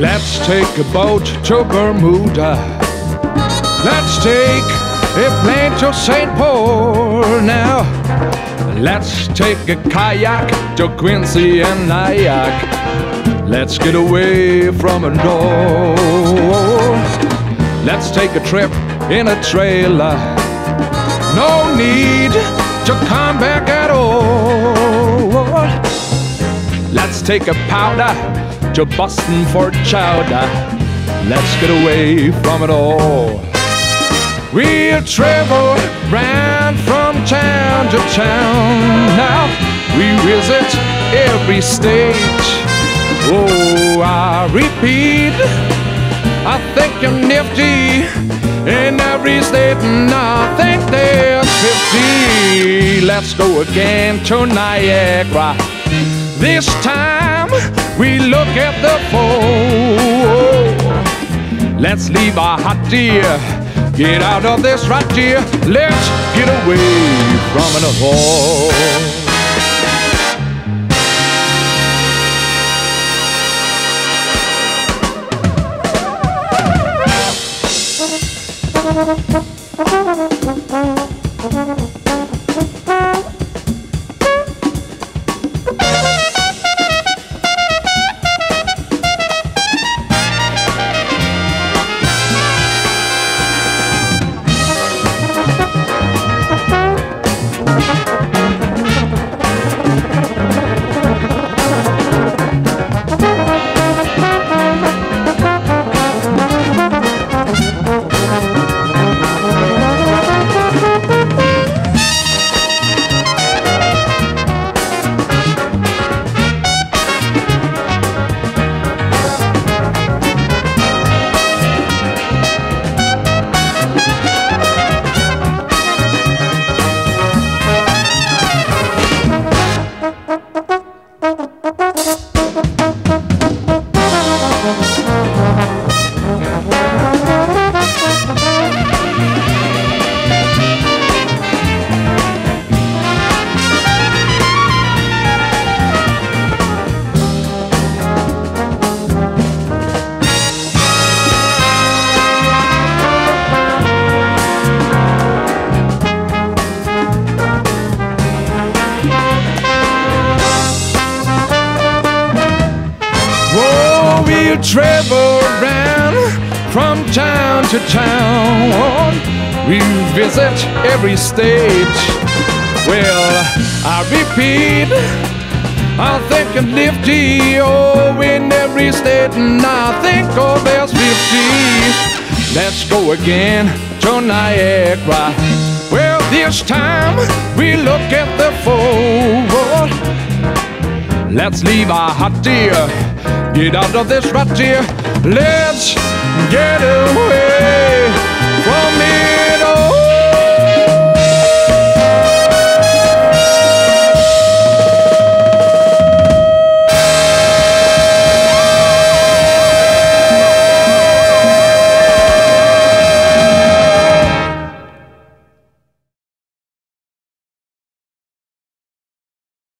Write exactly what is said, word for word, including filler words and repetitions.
Let's take a boat to Bermuda. Let's take a plane to Saint Paul now. Let's take a kayak to Quincy and Nyack. Let's get away from it all. Let's take a trip in a trailer. No need to come back at all. Let's take a powder to Boston for chowder. Let's get away from it all. We'll travel round from town to town. Now we visit every state. Oh, I repeat, I think you're nifty in every state, and I think there's fifty. Let's go again to Niagara. This time we look at the fall. Let's leave our hot dear, get out of this right dear. Let's get away from it all. We'll travel around from town to town. We'll visit every state. Well, I repeat, I think I'm nifty. Oh, in every state, and I think, oh, there's fifty. Let's go again to Niagara. Well, this time we look at the fall. Let's leave our hot dear, get out of this rut dear. Let's get away.